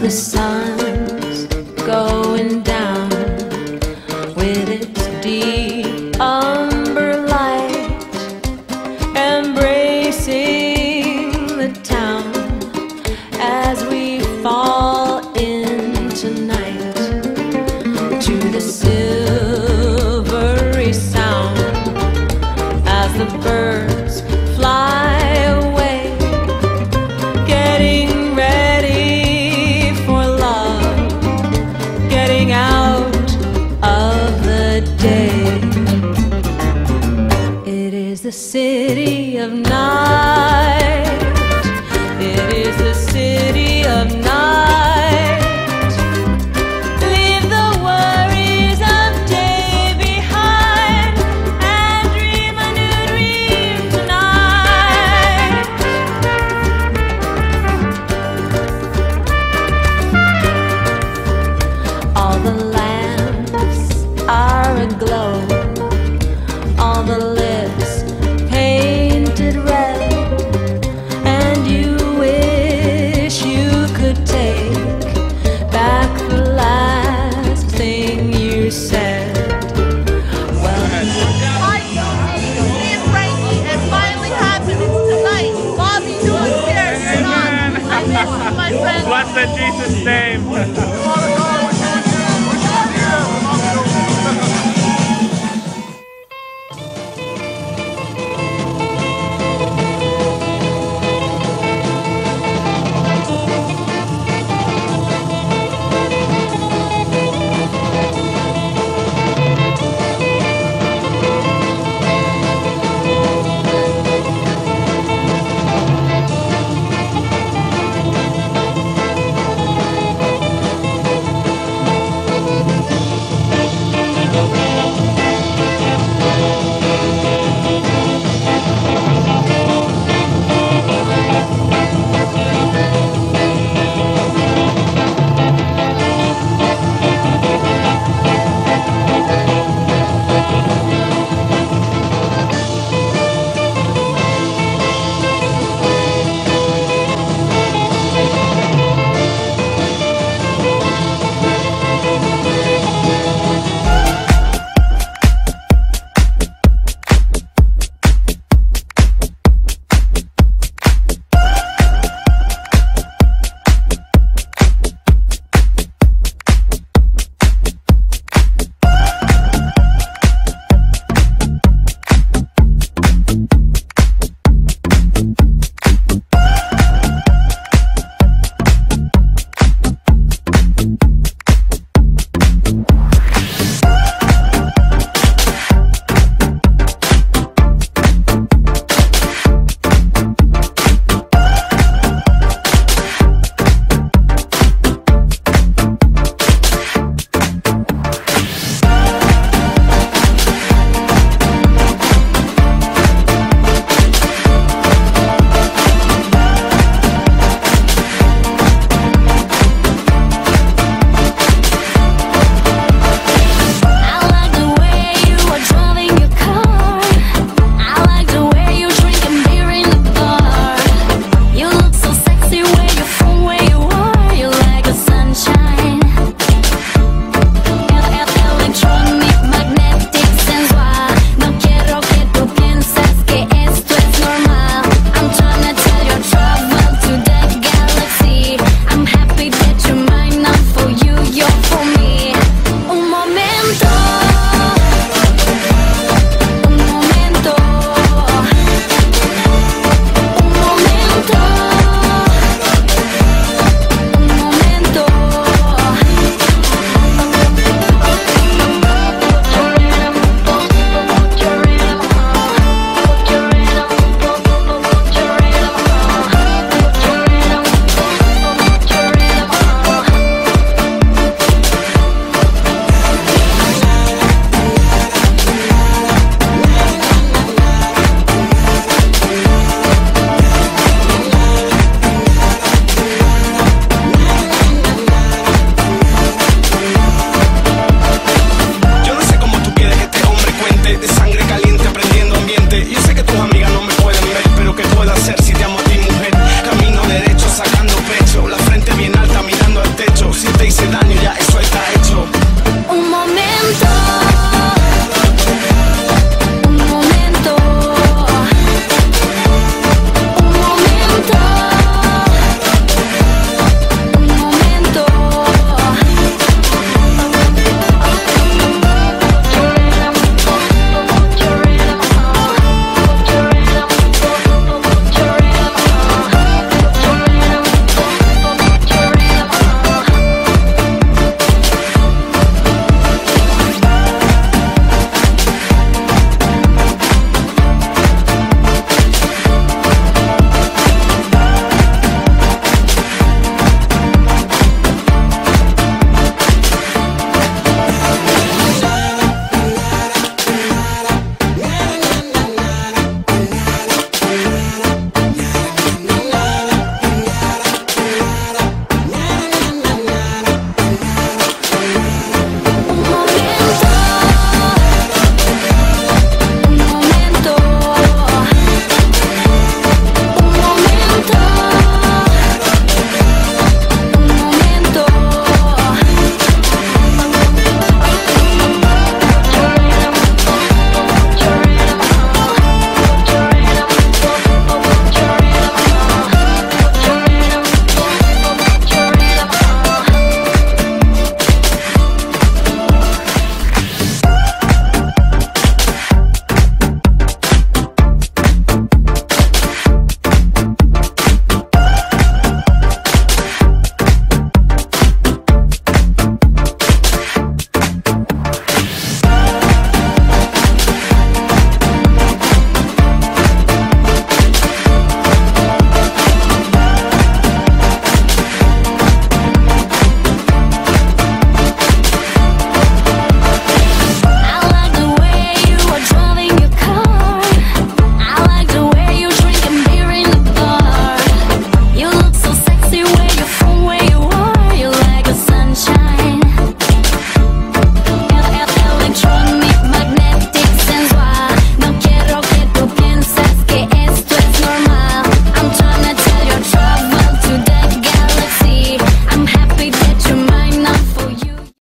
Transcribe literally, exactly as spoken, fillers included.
the sun's going down with its deep umber light, embracing the town as we fall into night, to the silvery sound as the birds fly away, getting ready for love, getting out of the day. It is the city of night. It is the city of night. Leave the worries of day behind and dream a new dream tonight. All the lamps are aglow, all the lips painted red, and you wish you could take back the last thing you said. Well, Hi, Sophie. Me and Frankie, it finally happened. It's tonight. Bobby, you're upstairs. You're not. I miss you, my friend. Blessed Jesus' name.